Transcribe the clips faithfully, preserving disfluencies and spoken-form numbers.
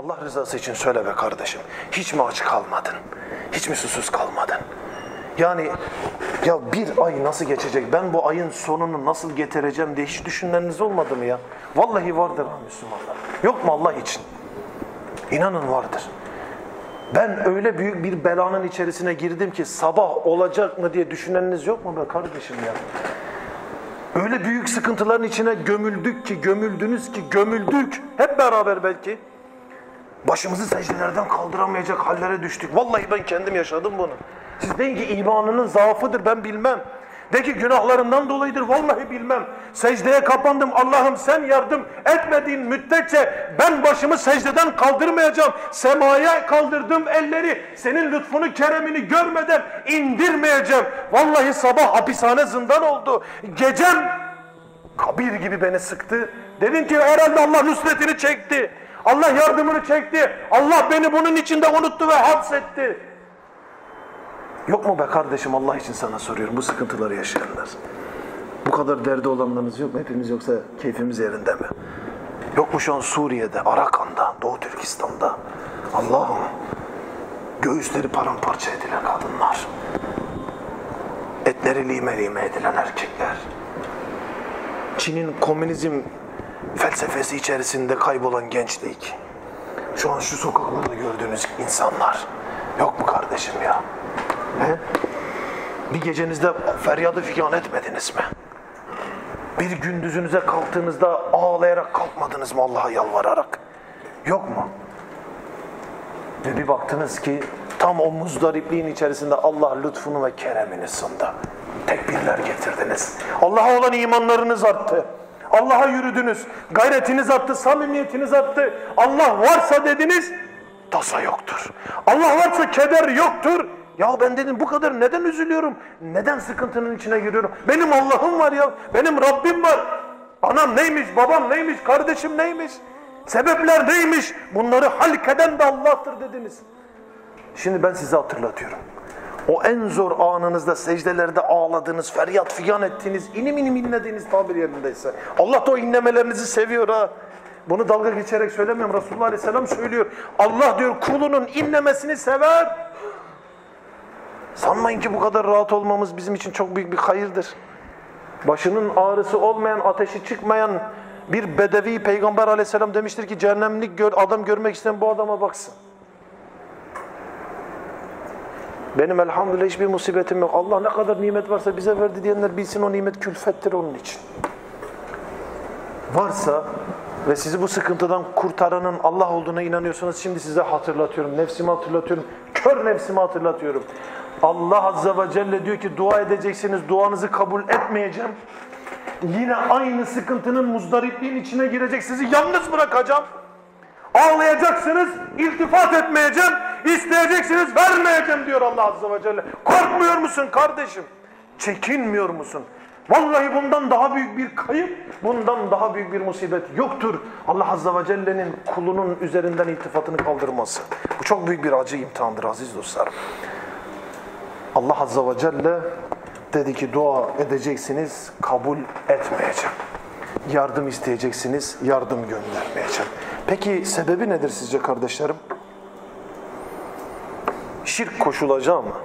Allah rızası için söyle be kardeşim. Hiç mi aç kalmadın? Hiç mi susuz kalmadın? Yani ya bir ay nasıl geçecek? Ben bu ayın sonunu nasıl getireceğim diye hiç düşünmeniniz olmadı mı ya? Vallahi vardır ha Müslümanlar. Yok mu Allah için? İnanın vardır. Ben öyle büyük bir belanın içerisine girdim ki sabah olacak mı diye düşüneniniz yok mu be kardeşim ya? Öyle büyük sıkıntıların içine gömüldük ki, gömüldünüz ki, gömüldük. Hep beraber belki. Başımızı secdelerden kaldıramayacak hallere düştük. Vallahi ben kendim yaşadım bunu. Siz deyin ki imanının zaafıdır, ben bilmem. De ki günahlarından dolayıdır, vallahi bilmem. Secdeye kapandım, Allah'ım sen yardım etmediğin müddetçe ben başımı secdeden kaldırmayacağım. Semaya kaldırdım elleri, senin lütfunu, keremini görmeden indirmeyeceğim. Vallahi sabah hapishane zindan oldu. Gecem kabir gibi beni sıktı. Dedim ki herhalde Allah nusretini çekti. Allah yardımını çekti. Allah beni bunun içinde unuttu ve hapsetti. Yok mu be kardeşim, Allah için sana soruyorum, bu sıkıntıları yaşayanlar? Bu kadar derdi olanlarınız yok mu? Hepimiz, yoksa keyfimiz yerinde mi? Yok mu şu an Suriye'de, Arakan'da, Doğu Türkistan'da? Allah'ım, göğüsleri paramparça edilen kadınlar, etleri lime lime edilen erkekler, Çin'in komünizm felsefesi içerisinde kaybolan gençlik, şu an şu sokaklarda gördüğünüz insanlar. Yok mu kardeşim ya? He? Bir gecenizde feryadı figan etmediniz mi? Bir gündüzünüze kalktığınızda ağlayarak kalkmadınız mı, Allah'a yalvararak? Yok mu? Ve bir baktınız ki tam o muzdaripliğin içerisinde Allah lütfunu ve keremini sundu. Tekbirler getirdiniz. Allah'a olan imanlarınız arttı. Allah'a yürüdünüz. Gayretiniz arttı, samimiyetiniz arttı. Allah varsa dediniz, tasa yoktur. Allah varsa keder yoktur. Ya ben dedim, bu kadar neden üzülüyorum? Neden sıkıntının içine giriyorum? Benim Allah'ım var ya. Benim Rabbim var. Anam neymiş, babam neymiş, kardeşim neymiş? Sebepler neymiş? Bunları halkeden de Allah'tır dediniz. Şimdi ben size hatırlatıyorum. O en zor anınızda, secdelerde ağladığınız, feryat figan ettiğiniz, inim inim inlediğiniz tabir yerindeyse. Allah da o inlemelerinizi seviyor ha. Bunu dalga geçerek söylemiyorum. Resulullah Aleyhisselam söylüyor. Allah diyor kulunun inlemesini sever. Sanmayın ki bu kadar rahat olmamız bizim için çok büyük bir hayırdır. Başının ağrısı olmayan, ateşi çıkmayan bir bedevi Peygamber Aleyhisselam demiştir ki cehennemlik gör, adam görmek isteyen bu adama baksın. Benim elhamdülillah hiçbir musibetim yok. Allah ne kadar nimet varsa bize verdi diyenler bilsin, o nimet külfettir onun için. Varsa ve sizi bu sıkıntıdan kurtaranın Allah olduğuna inanıyorsanız şimdi size hatırlatıyorum. Nefsimi hatırlatıyorum. Kör nefsimi hatırlatıyorum. Allah Azze ve Celle diyor ki dua edeceksiniz, duanızı kabul etmeyeceğim. Yine aynı sıkıntının, muzdaripliğin içine girecek, sizi yalnız bırakacağım. Ağlayacaksınız, iltifat etmeyeceğim, isteyeceksiniz, vermeyeceğim diyor Allah Azze ve Celle. Korkmuyor musun kardeşim? Çekinmiyor musun? Vallahi bundan daha büyük bir kayıp, bundan daha büyük bir musibet yoktur. Allah Azze ve Celle'nin kulunun üzerinden iltifatını kaldırması. Bu çok büyük bir acı imtihandır aziz dostlarım. Allah Azze ve Celle dedi ki dua edeceksiniz, kabul etmeyeceğim. Yardım isteyeceksiniz, yardım göndermeyeceğim. Peki sebebi nedir sizce kardeşlerim? Şirk koşulacağı mı?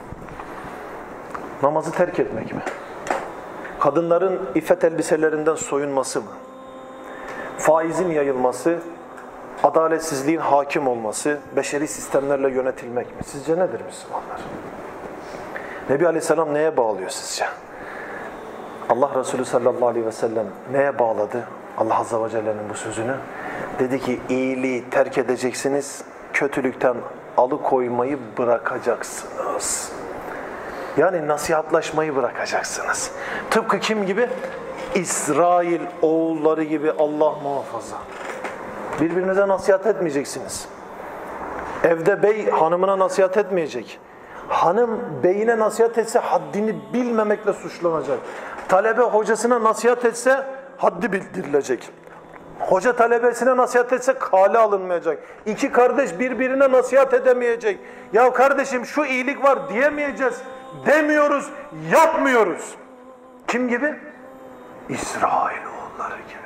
Namazı terk etmek mi? Kadınların iffet elbiselerinden soyunması mı? Faizin yayılması, adaletsizliğin hakim olması, beşeri sistemlerle yönetilmek mi? Sizce nedir Müslümanlar? Nebi Aleyhisselam neye bağlıyor sizce? Allah Resulü sallallahu aleyhi ve sellem neye bağladı Allah Azze ve Celle'nin bu sözünü? Dedi ki iyiliği terk edeceksiniz, kötülükten alıkoymayı bırakacaksınız. Yani nasihatlaşmayı bırakacaksınız. Tıpkı kim gibi? İsrail oğulları gibi, Allah muhafaza. Birbirinize nasihat etmeyeceksiniz. Evde bey hanımına nasihat etmeyecek. Hanım beyine nasihat etse haddini bilmemekle suçlanacak. Talebe hocasına nasihat etse haddi bildirilecek. Hoca talebesine nasihat etse kale alınmayacak. İki kardeş birbirine nasihat edemeyecek. Ya kardeşim şu iyilik var diyemeyeceğiz. Demiyoruz, yapmıyoruz. Kim gibi? İsrailoğulları gibi.